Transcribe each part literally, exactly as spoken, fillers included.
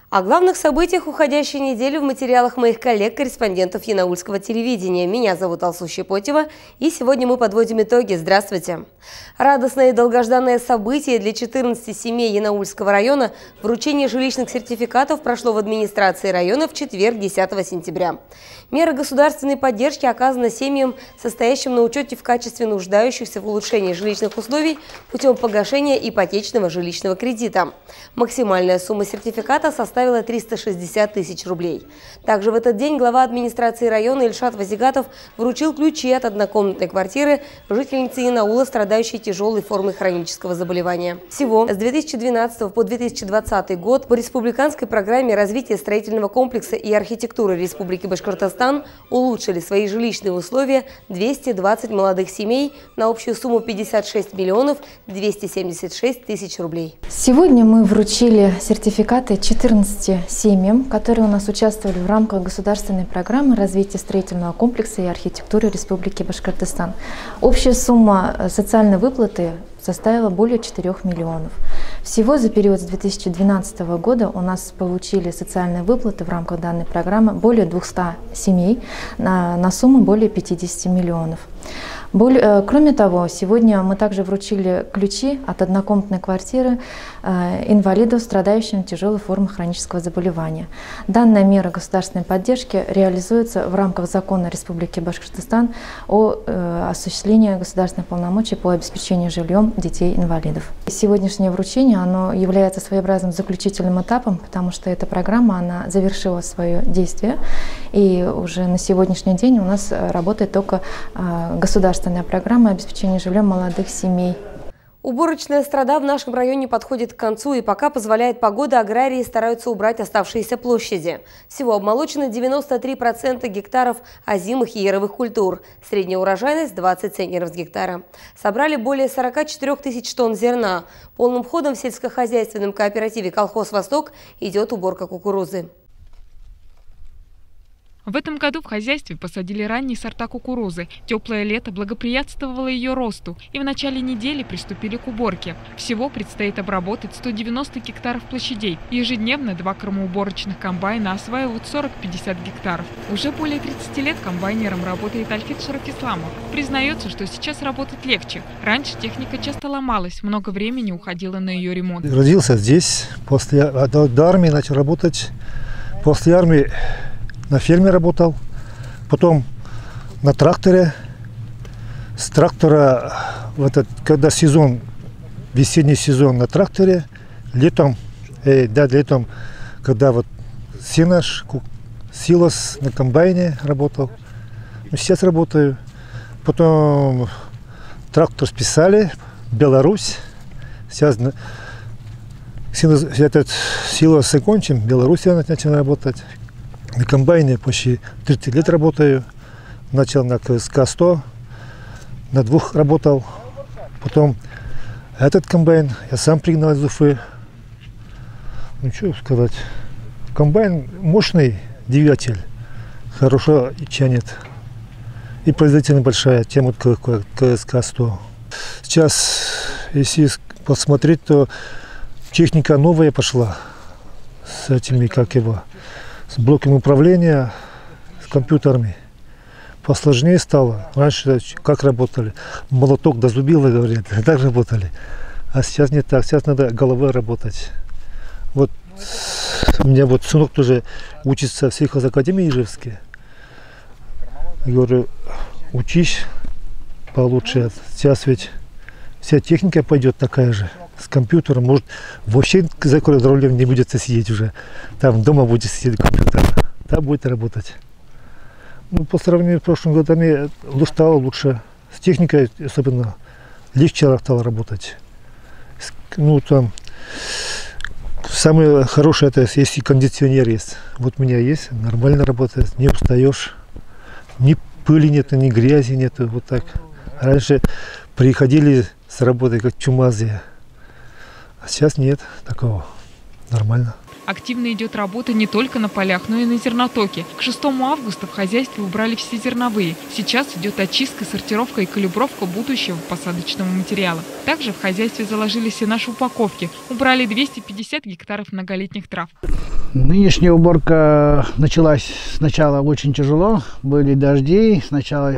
О главных событиях уходящей недели в материалах моих коллег-корреспондентов Янаульского телевидения. Меня зовут Алсу Щепотева, и сегодня мы подводим итоги. Здравствуйте! Радостное и долгожданное событие для четырнадцати семей Янаульского района – вручение жилищных сертификатов прошло в администрации района в четверг, десятого сентября. Мера государственной поддержки оказана семьям, состоящим на учете в качестве нуждающихся в улучшении жилищных условий путем погашения ипотечного жилищного кредита. Максимальная сумма сертификата составила триста шестьдесят тысяч рублей. Также в этот день глава администрации района Ильшат Вазигатов вручил ключи от однокомнатной квартиры жительнице Янаула, страдающей тяжелой формой хронического заболевания. Всего с две тысячи двенадцатого по две тысячи двадцатый год по республиканской программе развития строительного комплекса и архитектуры Республики Башкортостан улучшили свои жилищные условия двести двадцать молодых семей на общую сумму пятьдесят шесть миллионов двести семьдесят шесть тысяч рублей. Сегодня мы вручили сертификаты четырнадцати семьям, которые у нас участвовали в рамках государственной программы развития строительного комплекса и архитектуры Республики Башкортостан. Общая сумма социальной выплаты составила более четырёх миллионов. Всего за период с две тысячи двенадцатого года у нас получили социальные выплаты в рамках данной программы более двухсот семей на, на сумму более пятидесяти миллионов. Более, кроме того, сегодня мы также вручили ключи от однокомнатной квартиры э, инвалидов, страдающим тяжелой формой хронического заболевания. Данная мера государственной поддержки реализуется в рамках закона Республики Башкортостан о э, осуществлении государственных полномочий по обеспечению жильем детей-инвалидов. Сегодняшнее вручение оно является своеобразным заключительным этапом, потому что эта программа она завершила свое действие, и уже на сегодняшний день у нас работает только э, государственная программа обеспечения жильем молодых семей. Уборочная страда в нашем районе подходит к концу, и пока позволяет погода, аграрии стараются убрать оставшиеся площади. Всего обмолочено девяносто три процента гектаров озимых и яровых культур. Средняя урожайность двадцать центнеров с гектара. Собрали более сорока четырёх тысяч тонн зерна. Полным ходом в сельскохозяйственном кооперативе «Колхоз Восток» идет уборка кукурузы. В этом году в хозяйстве посадили ранние сорта кукурузы. Теплое лето благоприятствовало ее росту, и в начале недели приступили к уборке. Всего предстоит обработать сто девяносто гектаров площадей. Ежедневно два кормоуборочных комбайна осваивают сорок-пятьдесят гектаров. Уже более тридцати лет комбайнером работает Альфит Шарафисламов. Признается, что сейчас работать легче. Раньше техника часто ломалась, много времени уходило на ее ремонт. Родился здесь, после до армии начал работать. После армии на ферме работал, потом на тракторе. С трактора, в этот, когда сезон, весенний сезон на тракторе, летом, э, да, летом, когда вот сено, силос на комбайне работал. Сейчас работаю. Потом трактор списали, Беларусь. Сейчас этот силос закончим, Беларусь начал работать. На комбайне почти тридцать лет работаю. Начал на КСК сто, на двух работал. Потом этот комбайн я сам пригнал из Уфы. Ну что сказать. Комбайн мощный, двигатель, хорошо тянет. И производительность большая, тем вот КСК сто. Сейчас, если посмотреть, то техника новая пошла. С этими, как его, с блоками управления, с компьютерами. Посложнее стало. Раньше как работали? Молоток до зубила, говорят, так работали. А сейчас не так. Сейчас надо головой работать. Вот у меня вот сынок тоже учится в сельхозакадемии Ижевске. Я говорю, учись получше. Сейчас ведь вся техника пойдет такая же. С компьютером, может, вообще за рулем не будет сидеть уже. Там дома будет сидеть компьютер. Там будет работать. Ну, по сравнению с прошлыми годами стало лучше. С техникой особенно легче стало работать. Ну, там самое хорошее, это если кондиционер есть. Вот у меня есть, нормально работает, не устаешь. Ни пыли нету, ни грязи нету. Вот так. Раньше приходили с работы как чумазые. А сейчас нет такого. Нормально. Активно идет работа не только на полях, но и на зернотоке. К шестому августа в хозяйстве убрали все зерновые. Сейчас идет очистка, сортировка и калибровка будущего посадочного материала. Также в хозяйстве заложили сенаж упаковки. Убрали двести пятьдесят гектаров многолетних трав. Нынешняя уборка началась сначала очень тяжело. Были дожди, сначала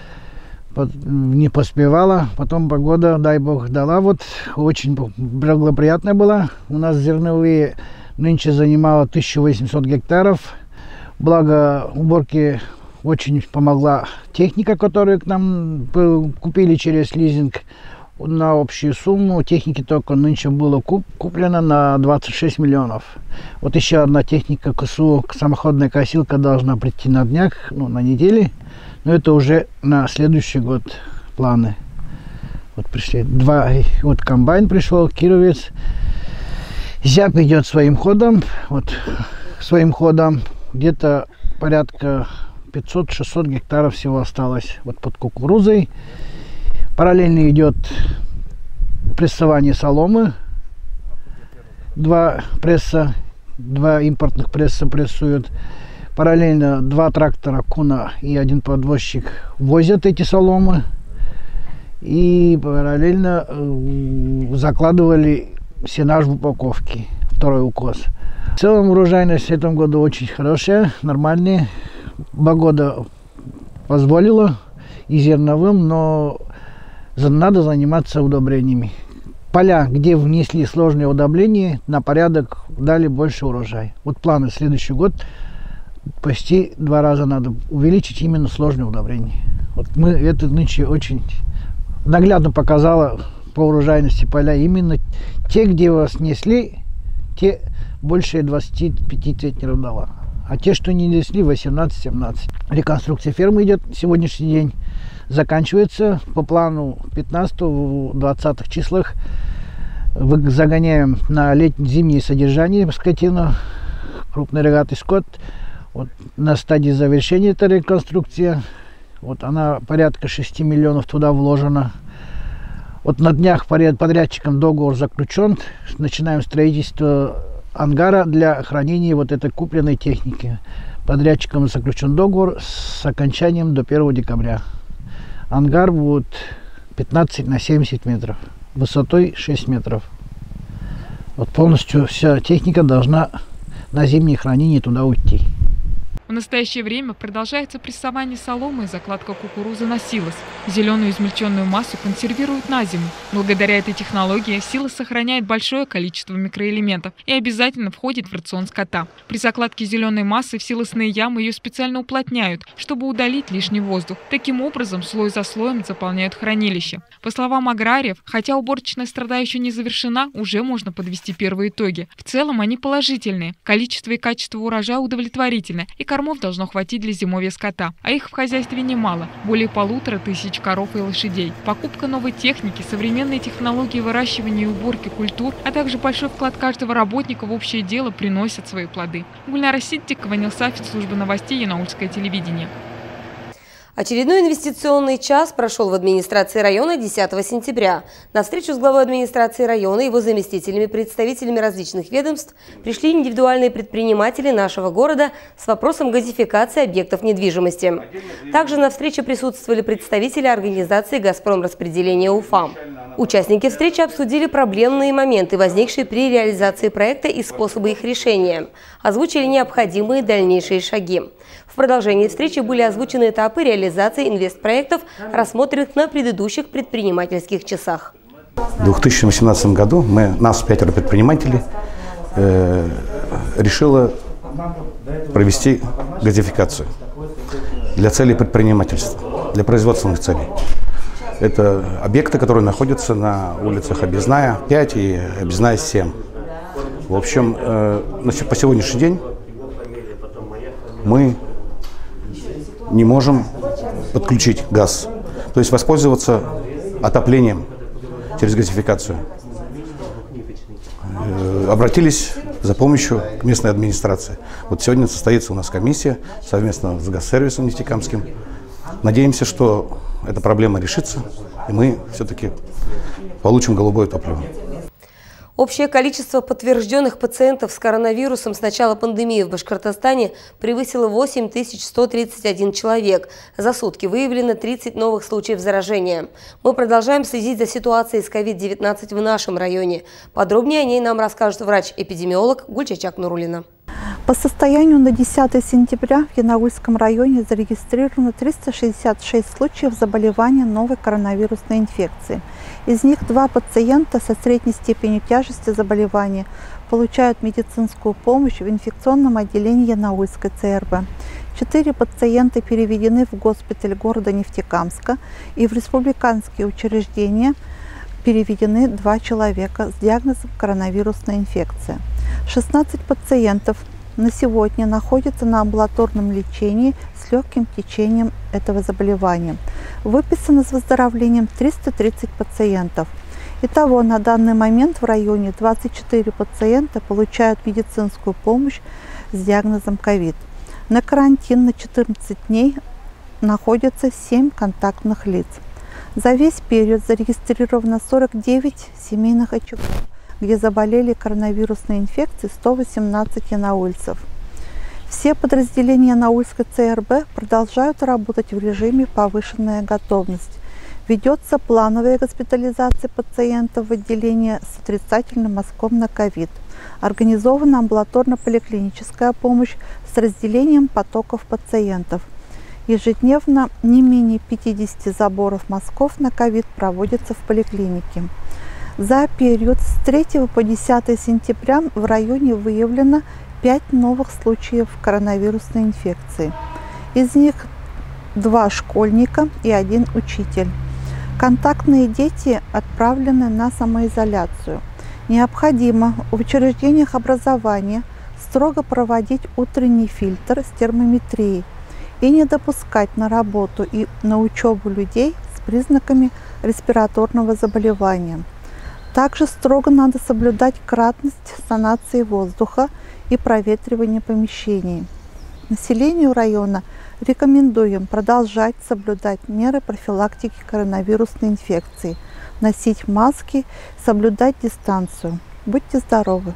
не поспевала, потом погода, дай бог, дала. Вот очень благоприятная была. У нас зерновые нынче занимало тысячу восемьсот гектаров. Благо уборке очень помогла техника, которую к нам купили через лизинг на общую сумму. Техники только нынче было куп, куплено на двадцать шесть миллионов. Вот еще одна техника КСУ, самоходная косилка, должна прийти на днях, ну, на неделе. Но это уже на следующий год планы. Вот пришли два, вот комбайн пришел, кировец. Зяб идет своим ходом, вот своим ходом. Где-то порядка пятьсот-шестьсот гектаров всего осталось вот под кукурузой. Параллельно идет прессование соломы. Два пресса, два импортных пресса прессуют. Параллельно два трактора Куна и один подвозчик возят эти соломы. И параллельно э, закладывали сенаж в упаковке, второй укос. В целом урожайность в этом году очень хорошая, нормальная. Погода позволила и зерновым, но надо заниматься удобрениями. Поля, где внесли сложные удобрения, на порядок дали больше урожай. Вот планы следующий год почти два раза надо увеличить именно сложные удобрения. Вот мы это нынче очень наглядно показала по урожайности поля. Именно те, где вас несли, те больше двадцати пяти центнеров дала. А те, что не несли, восемнадцать-семнадцать. Реконструкция фермы идет сегодняшний день. Заканчивается по плану пятнадцатого-двадцатых числах. Загоняем на летнее-зимнее содержание скотину, крупный рогатый скот. Вот на стадии завершения эта реконструкция. Вот она порядка шести миллионов туда вложена. Вот на днях подрядчиком договор заключен. Начинаем строительство ангара для хранения вот этой купленной техники. Подрядчиком заключен договор с окончанием до первого декабря. Ангар будет пятнадцать на семьдесят метров, высотой шесть метров. Вот полностью вся техника должна на зимнее хранение туда уйти. В настоящее время продолжается прессование соломы и закладка кукурузы на силос. Зеленую измельченную массу консервируют на зиму. Благодаря этой технологии силос сохраняет большое количество микроэлементов и обязательно входит в рацион скота. При закладке зеленой массы в силосные ямы ее специально уплотняют, чтобы удалить лишний воздух. Таким образом, слой за слоем заполняют хранилище. По словам аграриев, хотя уборочная страда еще не завершена, уже можно подвести первые итоги. В целом они положительные. Количество и качество урожая удовлетворительны, и кормов должно хватить для зимовья скота. А их в хозяйстве немало – более полутора тысяч коров и лошадей. Покупка новой техники, современные технологии выращивания и уборки культур, а также большой вклад каждого работника в общее дело приносят свои плоды. Гульнара Сиддикова, Нил Сафит, служба новостей, Янаульское телевидение. Очередной инвестиционный час прошел в администрации района десятого сентября. На встречу с главой администрации района, его заместителями, представителями различных ведомств пришли индивидуальные предприниматели нашего города с вопросом газификации объектов недвижимости. Также на встрече присутствовали представители организации «Газпром распределения Уфа». Участники встречи обсудили проблемные моменты, возникшие при реализации проекта и способы их решения. Озвучили необходимые дальнейшие шаги. В продолжении встречи были озвучены этапы реализации инвестпроектов, рассмотренных на предыдущих предпринимательских часах. В две тысячи восемнадцатом году мы, нас пятеро предпринимателей, э, решила провести газификацию для целей предпринимательства, для производственных целей. Это объекты, которые находятся на улицах Объездная пять и Объездная семь. В общем, э, по сегодняшний день мы не можем подключить газ, то есть воспользоваться отоплением через газификацию. Обратились за помощью к местной администрации. Вот сегодня состоится у нас комиссия совместно с Газсервисом Нефтекамским. Надеемся, что эта проблема решится, и мы все-таки получим голубое топливо. Общее количество подтвержденных пациентов с коронавирусом с начала пандемии в Башкортостане превысило восемь тысяч сто тридцать один человек. За сутки выявлено тридцать новых случаев заражения. Мы продолжаем следить за ситуацией с ковид девятнадцать в нашем районе. Подробнее о ней нам расскажет врач-эпидемиолог Гульчачак Нурулина. По состоянию на десятое сентября в Янаульском районе зарегистрировано триста шестьдесят шесть случаев заболевания новой коронавирусной инфекции. Из них два пациента со средней степенью тяжести заболевания получают медицинскую помощь в инфекционном отделении Янаульской ЦРБ. Четыре пациента переведены в госпиталь города Нефтекамска, и в республиканские учреждения переведены два человека с диагнозом коронавирусная инфекция. шестнадцать пациентов на сегодня находятся на амбулаторном лечении с легким течением этого заболевания. Выписано с выздоровлением триста тридцать пациентов. Итого на данный момент в районе двадцать четыре пациента получают медицинскую помощь с диагнозом ковид. На карантин на четырнадцать дней находятся семь контактных лиц. За весь период зарегистрировано сорок девять семейных очагов, где заболели коронавирусной инфекцией сто восемнадцать янаульцев. Все подразделения Янаульской ЦРБ продолжают работать в режиме повышенная готовность. Ведется плановая госпитализация пациентов в отделение с отрицательным мазком на ковид. Организована амбулаторно-поликлиническая помощь с разделением потоков пациентов. Ежедневно не менее пятидесяти заборов мазков на ковид проводятся в поликлинике. За период с третьего по десятое сентября в районе выявлено пять новых случаев коронавирусной инфекции. Из них два школьника и один учитель. Контактные дети отправлены на самоизоляцию. Необходимо в учреждениях образования строго проводить утренний фильтр с термометрией и не допускать на работу и на учебу людей с признаками респираторного заболевания. Также строго надо соблюдать кратность санации воздуха и проветривания помещений. Населению района рекомендуем продолжать соблюдать меры профилактики коронавирусной инфекции, носить маски, соблюдать дистанцию. Будьте здоровы!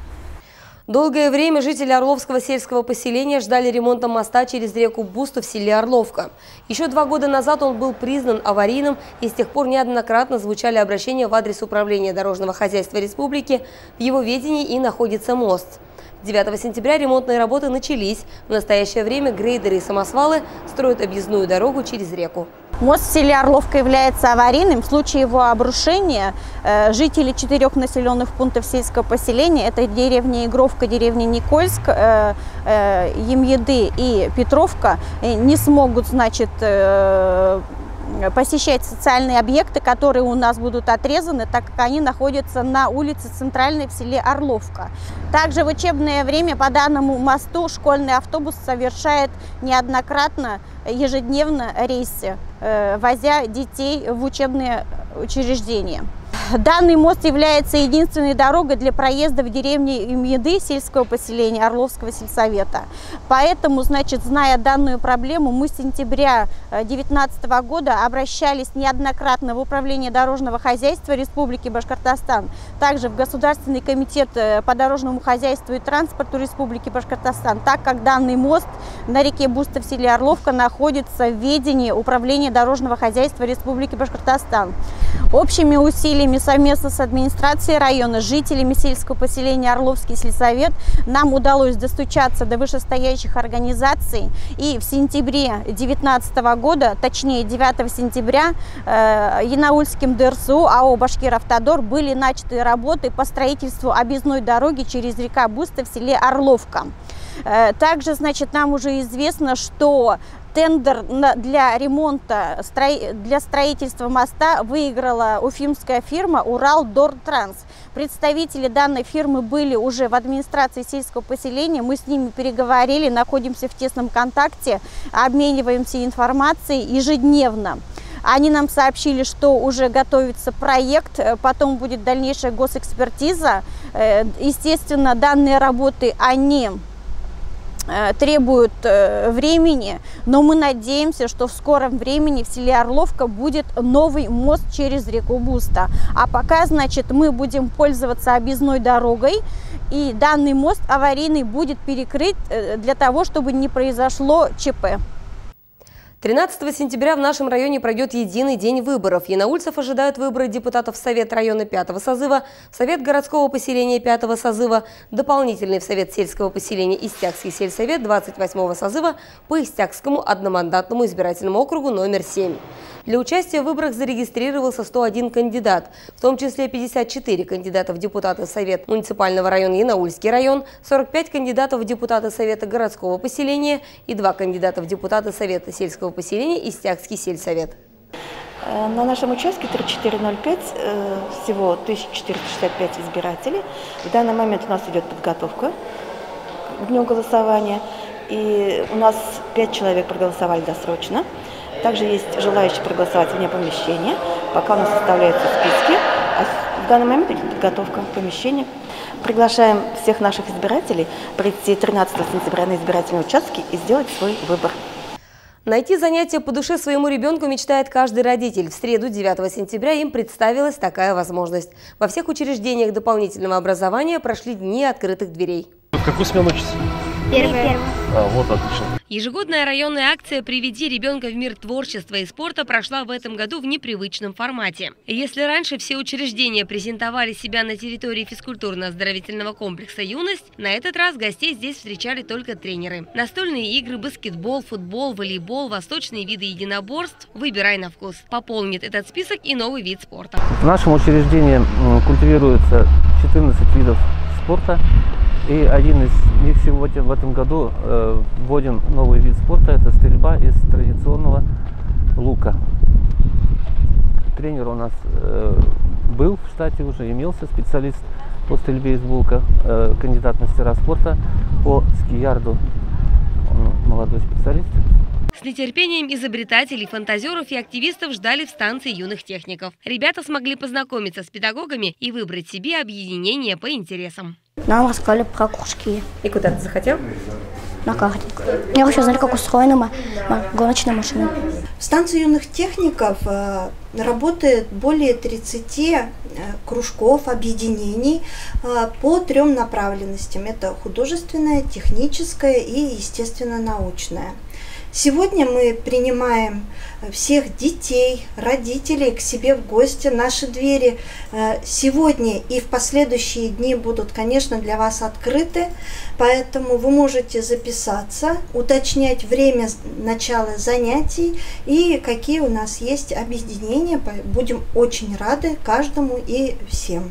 Долгое время жители Орловского сельского поселения ждали ремонта моста через реку Бусту в селе Орловка. Еще два года назад он был признан аварийным, и с тех пор неоднократно звучали обращения в адрес Управления дорожного хозяйства республики. В его ведении и находится мост. девятого сентября ремонтные работы начались. В настоящее время грейдеры и самосвалы строят объездную дорогу через реку. Мост в селе Орловка является аварийным. В случае его обрушения э, жители четырех населенных пунктов сельского поселения, это деревня Игровка, деревня Никольск, э, э, Емьеды и Петровка, э, не смогут, значит, э, посещать социальные объекты, которые у нас будут отрезаны, так как они находятся на улице Центральной в селе Орловка. Также в учебное время по данному мосту школьный автобус совершает неоднократно ежедневно рейсы, возя детей в учебные учреждения. Данный мост является единственной дорогой для проезда в деревне Емьеды сельского поселения Орловского сельсовета. Поэтому, значит, зная данную проблему, мы с сентября две тысячи девятнадцатого года обращались неоднократно в Управление дорожного хозяйства Республики Башкортостан, также в Государственный комитет по дорожному хозяйству и транспорту Республики Башкортостан, так как данный мост на реке Буста в селе Орловка находится в ведении Управления дорожного хозяйства Республики Башкортостан. Общими усилиями совместно с администрацией района, жителями сельского поселения Орловский сельсовет нам удалось достучаться до вышестоящих организаций. И в сентябре две тысячи девятнадцатого года, точнее девятого сентября, э, Янаульским ДРСУ АО «Башкиравтодор» были начаты работы по строительству объездной дороги через река Буста в селе Орловка. Э, также, значит, нам уже известно, что тендер для ремонта, для строительства моста выиграла уфимская фирма «Уралдортранс». Представители данной фирмы были уже в администрации сельского поселения, мы с ними переговорили, находимся в тесном контакте, обмениваемся информацией ежедневно. Они нам сообщили, что уже готовится проект, потом будет дальнейшая госэкспертиза. Естественно, данные работы, они требуют времени, но мы надеемся, что в скором времени в селе Орловка будет новый мост через реку Буста. А пока, значит, мы будем пользоваться объездной дорогой, и данный мост аварийный будет перекрыт для того, чтобы не произошло ЧП. тринадцатого сентября в нашем районе пройдет единый день выборов. Янаульцев ожидают выбрать депутатов в Совет района пятого созыва, в Совет городского поселения пятого созыва, дополнительный в Совет сельского поселения Истякский сельсовет двадцать восьмого созыва по Истякскому одномандатному избирательному округу номер семь. Для участия в выборах зарегистрировался сто один кандидат, в том числе пятьдесят четыре кандидата в депутаты Совет муниципального района Янаульский район, сорок пять кандидатов в депутаты Совета городского поселения и два кандидата в депутаты Совета сельского поселения Истякский сельсовет. На нашем участке три четыре ноль пять всего тысяча четыреста шестьдесят пять избирателей. В данный момент у нас идет подготовка к дню голосования. И у нас пять человек проголосовали досрочно. Также есть желающие проголосовать вне помещения. Пока у нас составляются списки. А в данный момент идет подготовка помещения. Приглашаем всех наших избирателей прийти тринадцатого сентября на избирательные участки и сделать свой выбор. Найти занятие по душе своему ребенку мечтает каждый родитель. В среду, девятого сентября, им представилась такая возможность. Во всех учреждениях дополнительного образования прошли дни открытых дверей. В какую смену учитесь? Первая. А, вот отлично. Ежегодная районная акция «Приведи ребенка в мир творчества и спорта» прошла в этом году в непривычном формате. Если раньше все учреждения презентовали себя на территории физкультурно-оздоровительного комплекса «Юность», на этот раз гостей здесь встречали только тренеры. Настольные игры, баскетбол, футбол, волейбол, восточные виды единоборств – выбирай на вкус. Пополнит этот список и новый вид спорта. В нашем учреждении культивируется четырнадцать видов спорта. И один из них сегодня в этом году э, вводим новый вид спорта – это стрельба из традиционного лука. Тренер у нас э, был в штате уже, имелся специалист по стрельбе из лука, э, кандидат мастера спорта по скиярду, он молодой специалист. С нетерпением изобретателей, фантазеров и активистов ждали в станции юных техников. Ребята смогли познакомиться с педагогами и выбрать себе объединение по интересам. Нам рассказали про кружки. И куда ты захотел? На картинг. Я вообще знали, как устроена гоночная машина. В станции юных техников работает более тридцати кружков, объединений по трем направленностям. Это художественная, техническая и, естественно, научная. Сегодня мы принимаем всех детей, родителей к себе в гости. Наши двери сегодня и в последующие дни будут, конечно, для вас открыты, поэтому вы можете записаться, уточнять время начала занятий и какие у нас есть объединения. Будем очень рады каждому и всем.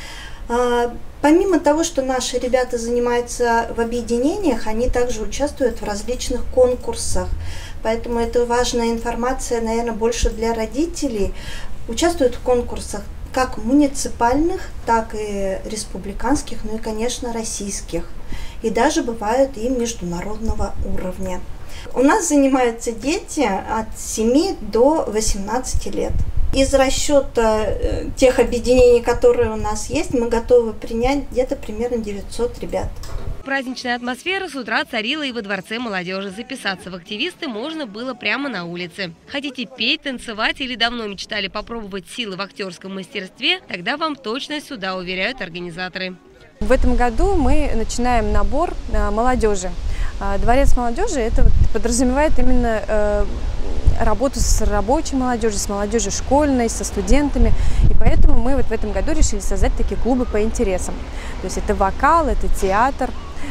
Помимо того, что наши ребята занимаются в объединениях, они также участвуют в различных конкурсах. Поэтому это важная информация, наверное, больше для родителей. Участвуют в конкурсах как муниципальных, так и республиканских, ну и, конечно, российских. И даже бывают и международного уровня. У нас занимаются дети от семи до восемнадцати лет. Из расчета тех объединений, которые у нас есть, мы готовы принять где-то примерно девятьсот ребят. Праздничная атмосфера с утра царила и во Дворце молодежи. Записаться в активисты можно было прямо на улице. Хотите петь, танцевать или давно мечтали попробовать силы в актерском мастерстве? Тогда вам точно сюда, уверяют организаторы. В этом году мы начинаем набор молодежи. Дворец молодежи это подразумевает именно э, работу с рабочей молодежью, с молодежью школьной, со студентами. И поэтому мы вот в этом году решили создать такие клубы по интересам. То есть это вокал, это театр,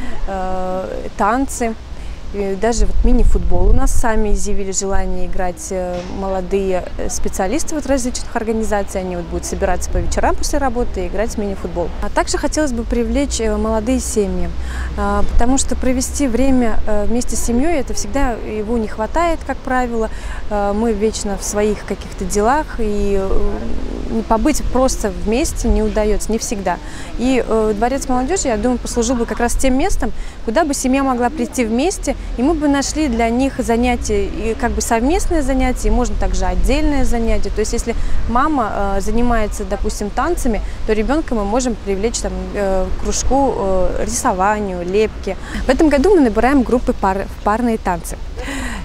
э, танцы. И даже вот мини-футбол у нас сами изъявили желание играть молодые специалисты вот различных организаций. Они вот будут собираться по вечерам после работы и играть в мини-футбол. А также хотелось бы привлечь молодые семьи, потому что провести время вместе с семьей, это всегда его не хватает, как правило. Мы вечно в своих каких-то делах, и побыть просто вместе не удается, не всегда. И Дворец молодежи, я думаю, послужил бы как раз тем местом, куда бы семья могла прийти вместе, и мы бы нашли для них занятия, и как бы совместное занятие, и можно также отдельное занятие. То есть если мама э, занимается, допустим, танцами, то ребенка мы можем привлечь там, э, к кружку э, рисованию, лепки. В этом году мы набираем группы пар, в парные танцы.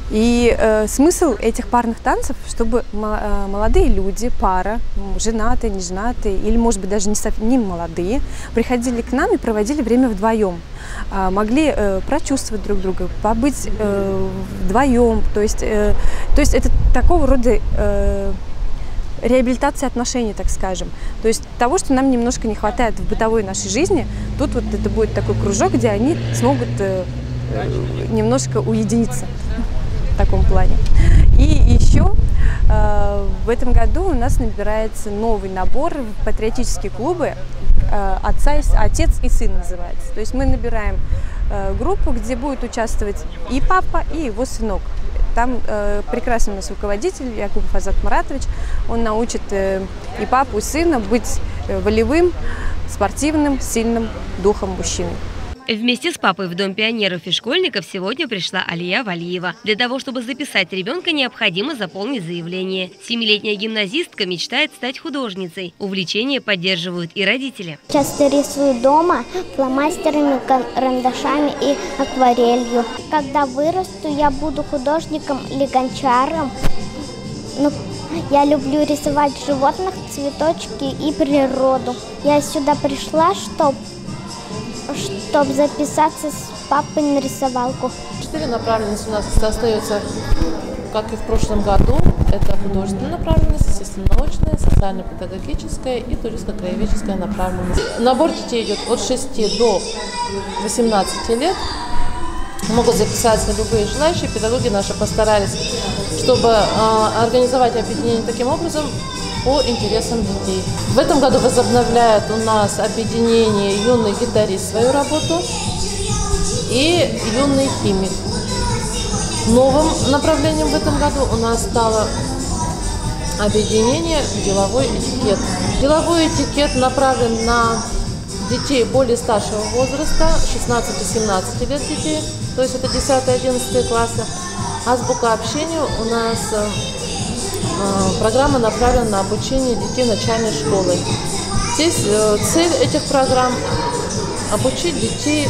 И э, смысл этих парных танцев, чтобы э, молодые люди, пара, женатые, не женатые, или, может быть, даже не совсем молодые, приходили к нам и проводили время вдвоем. Э, могли э, прочувствовать друг друга, побыть э, вдвоем. То есть, э, то есть это такого рода э, реабилитация отношений, так скажем. То есть того, что нам немножко не хватает в бытовой нашей жизни, тут вот это будет такой кружок, где они смогут э, немножко уединиться. В таком плане. И еще э, в этом году у нас набирается новый набор в патриотические клубы э, отца и, «Отец и сын» называется. То есть мы набираем э, группу, где будет участвовать и папа, и его сынок. Там э, прекрасный у нас руководитель Якубов Азат Маратович. Он научит э, и папу, и сына быть э, волевым, спортивным, сильным духом мужчины. Вместе с папой в Дом пионеров и школьников сегодня пришла Алия Валиева. Для того, чтобы записать ребенка, необходимо заполнить заявление. Семилетняя гимназистка мечтает стать художницей. Увлечение поддерживают и родители. Часто рисую дома фломастерами, карандашами и акварелью. Когда вырасту, я буду художником или гончаром. Ну, я люблю рисовать животных, цветочки и природу. Я сюда пришла, чтобы чтобы записаться с папой на рисовалку. Четыре направленности у нас остаются, как и в прошлом году. Это художественная направленность, естественно-научная, социально-педагогическая и туристско-краеведческая направленность. Набор детей идет от шести до восемнадцати лет. Могут записаться любые желающие. Педагоги наши постарались, чтобы э, организовать объединение таким образом по интересам детей. В этом году возобновляет у нас объединение «Юный гитарист» свою работу и «Юный химик». Новым направлением в этом году у нас стало объединение «Деловой этикет». Деловой этикет направлен на детей более старшего возраста, шестнадцати-семнадцати лет детей, то есть это десятый-одиннадцатый классы. Азбука общения у нас программа направлена на обучение детей начальной школы. Здесь цель этих программ – обучить детей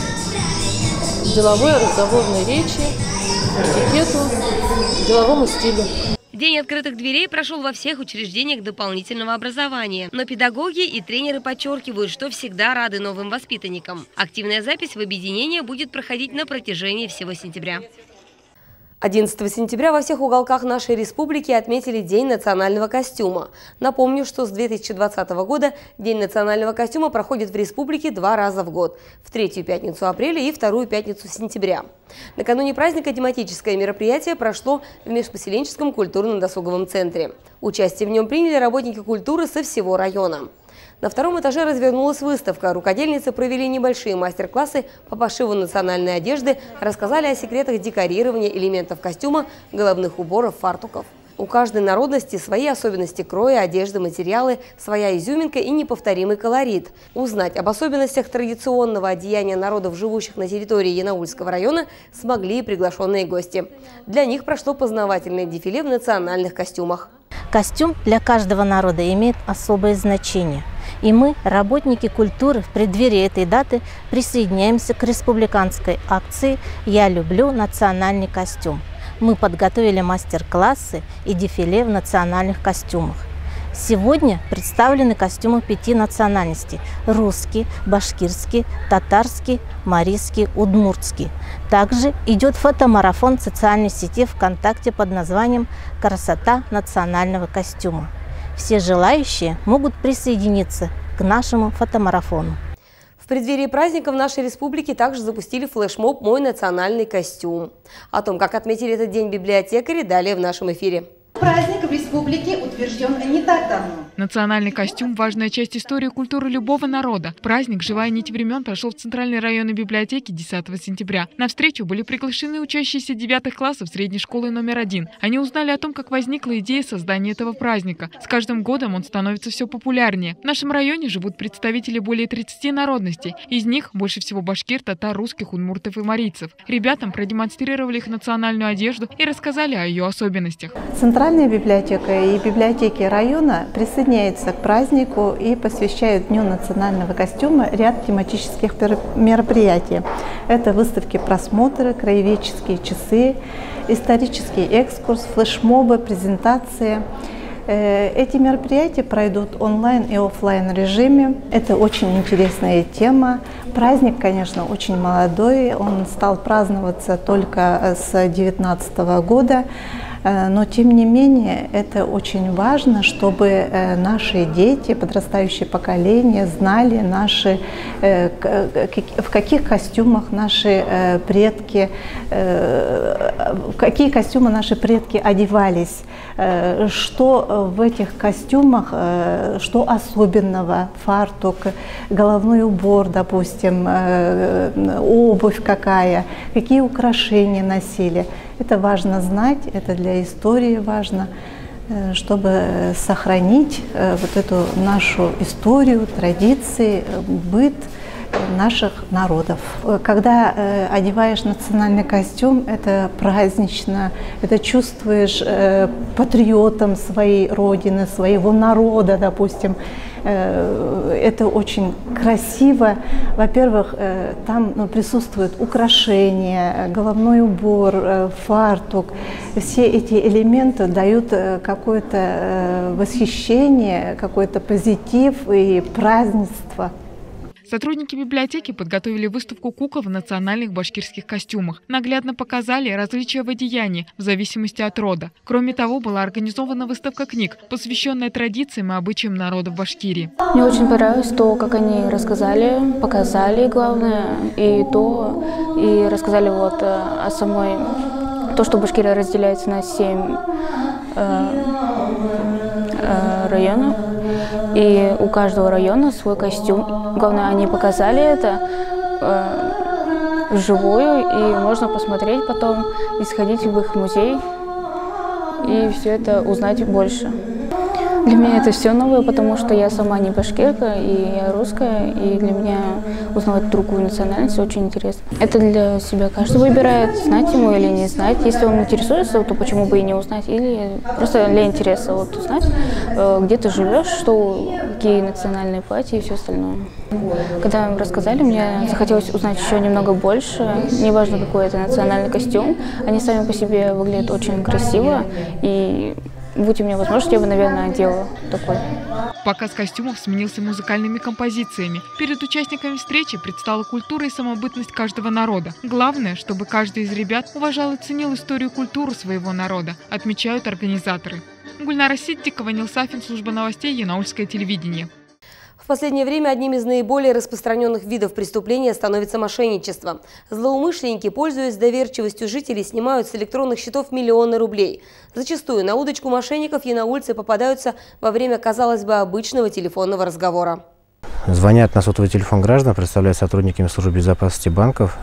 деловой разговорной речи, этикету, деловому стилю. День открытых дверей прошел во всех учреждениях дополнительного образования. Но педагоги и тренеры подчеркивают, что всегда рады новым воспитанникам. Активная запись в объединение будет проходить на протяжении всего сентября. одиннадцатого сентября во всех уголках нашей республики отметили День национального костюма. Напомню, что с две тысячи двадцатого года День национального костюма проходит в республике два раза в год – в третью пятницу апреля и вторую пятницу сентября. Накануне праздника тематическое мероприятие прошло в Межпоселенческом культурно-досуговом центре. Участие в нем приняли работники культуры со всего района. На втором этаже развернулась выставка. Рукодельницы провели небольшие мастер-классы по пошиву национальной одежды, рассказали о секретах декорирования элементов костюма, головных уборов, фартуков. У каждой народности свои особенности кроя, одежды, материалы, своя изюминка и неповторимый колорит. Узнать об особенностях традиционного одеяния народов, живущих на территории Янаульского района, смогли и приглашенные гости. Для них прошло познавательное дефиле в национальных костюмах. Костюм для каждого народа имеет особое значение. И мы, работники культуры, в преддверии этой даты присоединяемся к республиканской акции «Я люблю национальный костюм». Мы подготовили мастер-классы и дефиле в национальных костюмах. Сегодня представлены костюмы пяти национальностей – русский, башкирский, татарский, марийский, удмуртский. Также идет фотомарафон в социальной сети ВКонтакте под названием «Красота национального костюма». Все желающие могут присоединиться к нашему фотомарафону. В преддверии праздника в нашей республике также запустили флешмоб «Мой национальный костюм». О том, как отметили этот день библиотекари, далее в нашем эфире. Праздник в республике утвержден не так давно. Национальный костюм – важная часть истории и культуры любого народа. Праздник «Живая нить времен» прошел в Центральной районной библиотеке десятого сентября. На встречу были приглашены учащиеся девятых классов средней школы номер один. Они узнали о том, как возникла идея создания этого праздника. С каждым годом он становится все популярнее. В нашем районе живут представители более тридцати народностей. Из них больше всего башкир, татар, русских, удмуртов и марийцев. Ребятам продемонстрировали их национальную одежду и рассказали о ее особенностях. Центральная библиотека и библиотеки района присоединяются к празднику и посвящают Дню национального костюма ряд тематических мероприятий. Это выставки, просмотры, краеведческие часы, исторический экскурс, флешмобы, презентации. Эти мероприятия пройдут онлайн и офлайн режиме. Это очень интересная тема. Праздник, конечно, очень молодой. Он стал праздноваться только с две тысячи девятнадцатого года. Но, тем не менее, это очень важно, чтобы наши дети, подрастающее поколение, знали, наши, в каких костюмах наши предки, в какие костюмы наши предки одевались, что в этих костюмах, что особенного, фартук, головной убор, допустим, обувь какая, какие украшения носили. Это важно знать, это для истории важно, чтобы сохранить вот эту нашу историю, традиции, быт наших народов. Когда э, одеваешь национальный костюм, это празднично, это чувствуешь э, патриотом своей родины, своего народа, допустим. Э, это очень красиво. Во-первых, э, там ну, присутствуют украшения, головной убор, э, фартук. Все эти элементы дают э, какое-то э, восхищение, какой-то позитив и празднество. Сотрудники библиотеки подготовили выставку кукол в национальных башкирских костюмах. Наглядно показали различия в одеянии в зависимости от рода. Кроме того, была организована выставка книг, посвященная традициям и обычаям народов Башкирии. Мне очень понравилось то, как они рассказали, показали, главное, и то, и рассказали вот о самой, то, что Башкирия разделяется на семь э, э, районов. И у каждого района свой костюм. Главное, они показали это э, вживую, и можно посмотреть потом, и сходить в их музей, и все это узнать больше. Для меня это все новое, потому что я сама не башкирка, и я русская, и для меня узнавать другую национальность очень интересно. Это для себя каждый выбирает, знать ему или не знать. Если он интересуется, то почему бы и не узнать, или просто для интереса вот узнать, где ты живешь, что, какие национальные платья и все остальное. Когда им рассказали, мне захотелось узнать еще немного больше, неважно какой это национальный костюм, они сами по себе выглядят очень красиво, и будь у меня возможность, я бы, наверное, одела такой. Показ костюмов сменился музыкальными композициями. Перед участниками встречи предстала культура и самобытность каждого народа. Главное, чтобы каждый из ребят уважал и ценил историю и культуру своего народа, отмечают организаторы. Гульнара Сиддикова, Нил Сафин, служба новостей, Янаульское телевидение. В последнее время одним из наиболее распространенных видов преступления становится мошенничество. Злоумышленники, пользуясь доверчивостью жителей, снимают с электронных счетов миллионы рублей. Зачастую на удочку мошенников янаульцы попадаются во время, казалось бы, обычного телефонного разговора. Звонят на сотовый телефон граждан, представляют сотрудниками службы безопасности банков,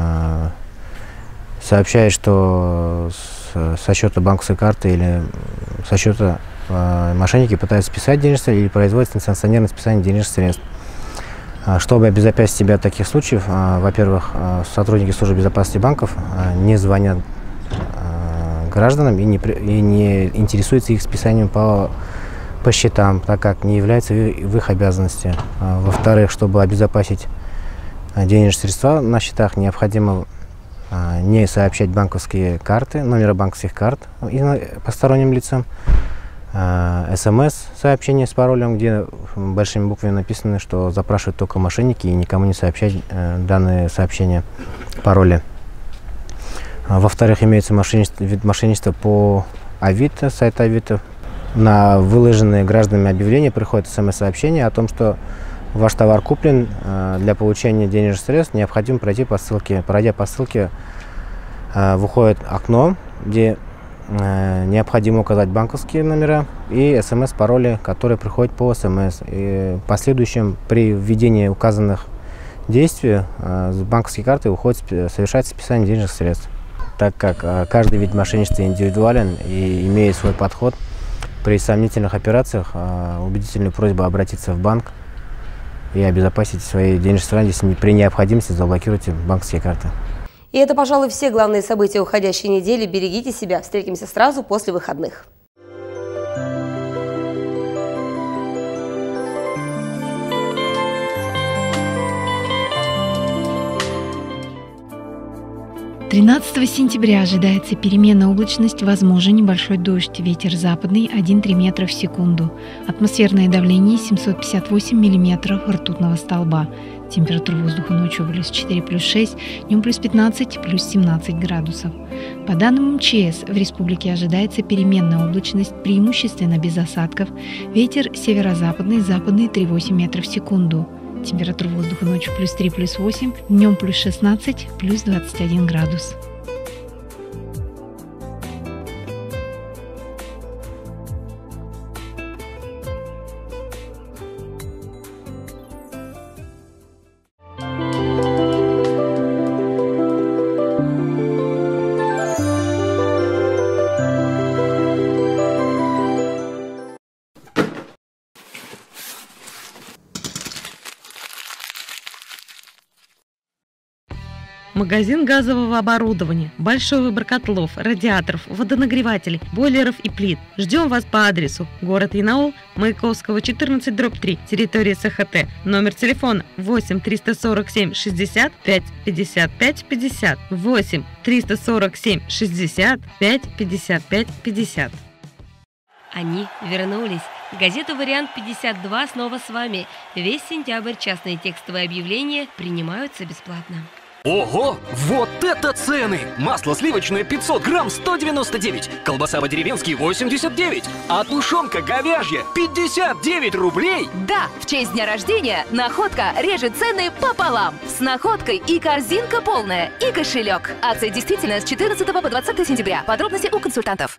сообщают, что со счета банковской карты или со счета мошенники пытаются списать денежные средства или производят несанкционированное списание денежных средств. Чтобы обезопасить себя от таких случаев, во-первых, сотрудники службы безопасности банков не звонят гражданам и не, и не интересуются их списанием по, по счетам, так как не является в их обязанности. Во-вторых, чтобы обезопасить денежные средства на счетах, необходимо не сообщать банковские карты, номера банковских карт посторонним лицам, СМС-сообщение с паролем, где большими буквами написано, что запрашивают только мошенники, и никому не сообщать данные сообщения, пароли. Во-вторых, имеется мошенничество, вид мошенничества по Авито, сайт Авито. На выложенные гражданами объявления приходит СМС-сообщение о том, что ваш товар куплен, для получения денежных средств необходимо пройти по ссылке. Пройдя по ссылке, выходит окно, где необходимо указать банковские номера и смс-пароли, которые приходят по смс. И в последующем при введении указанных действий с банковской карты уходит, совершается списание денежных средств. Так как каждый вид мошенничества индивидуален и имеет свой подход, при сомнительных операциях убедительную просьбу обратиться в банк и обезопасить свои денежные средства, при необходимости заблокируйте банковские карты. И это, пожалуй, все главные события уходящей недели. Берегите себя. Встретимся сразу после выходных. тринадцатого сентября ожидается переменная облачность, возможен небольшой дождь, ветер западный один-три метра в секунду. Атмосферное давление семьсот пятьдесят восемь миллиметров ртутного столба. Температура воздуха ночью плюс четыре, плюс шесть, днем плюс пятнадцать, плюс семнадцать градусов. По данным МЧС, в республике ожидается переменная облачность, преимущественно без осадков. Ветер северо-западный, западный три-восемь метров в секунду. Температура воздуха ночью плюс три, плюс восемь, днем плюс шестнадцать, плюс двадцать один градус. Магазин газового оборудования, большой выбор котлов, радиаторов, водонагревателей, бойлеров и плит. Ждем вас по адресу: город Янаул, Маяковского, четырнадцать, дробь три, территория СХТ. Номер телефона восемь триста сорок семь шестьдесят пять пятьдесят пять пятьдесят, восемь триста сорок семь шестьдесят пять пятьдесят пять пятьдесят. Они вернулись. Газета «Вариант пятьдесят два» снова с вами. Весь сентябрь частные текстовые объявления принимаются бесплатно. Ого! Вот это цены! Масло сливочное пятьсот грамм сто девяносто девять, колбаса по-деревенски восемьдесят девять, а тушенка говяжья пятьдесят девять рублей! Да, в честь дня рождения «Находка» режет цены пополам. С «Находкой» и корзинка полная, и кошелек. Акция действительно с четырнадцатого по двадцатое сентября. Подробности у консультантов.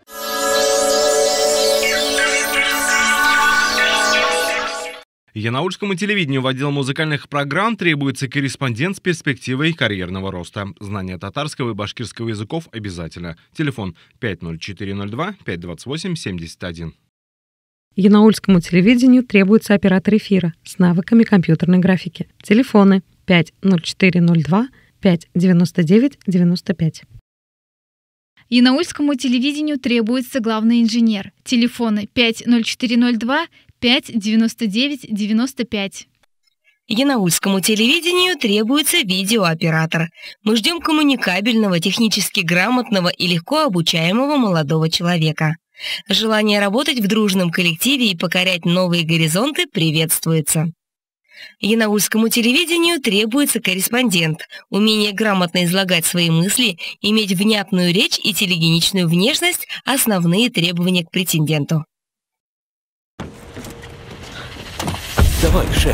Янаульскому телевидению в отдел музыкальных программ требуется корреспондент с перспективой карьерного роста. Знание татарского и башкирского языков обязательно. Телефон пять ноль четыре ноль два пять двадцать восемь семьдесят один. Янаульскому телевидению требуется оператор эфира с навыками компьютерной графики. Телефоны пять ноль четыре ноль два пять девяносто девять девяносто пять. Янаульскому телевидению требуется главный инженер. Телефоны пять ноль четыре ноль два пять девяносто девять девяносто пять. Янаульскому телевидению требуется видеооператор. Мы ждем коммуникабельного, технически грамотного и легко обучаемого молодого человека. Желание работать в дружном коллективе и покорять новые горизонты приветствуется. Янаульскому телевидению требуется корреспондент, умение грамотно излагать свои мысли, иметь внятную речь и телегеничную внешность – основные требования к претенденту. Давай, шеф.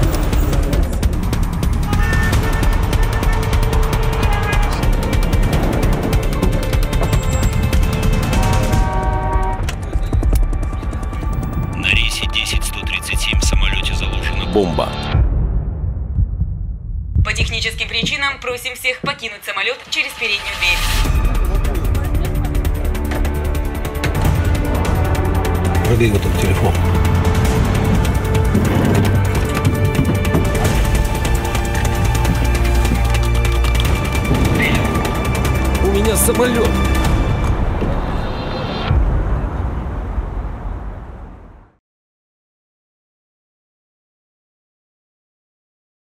На рейсе десять сто тридцать семь в самолете заложена бомба. По техническим причинам просим всех покинуть самолет через переднюю дверь. Пробей вот этот телефон. У меня самолет.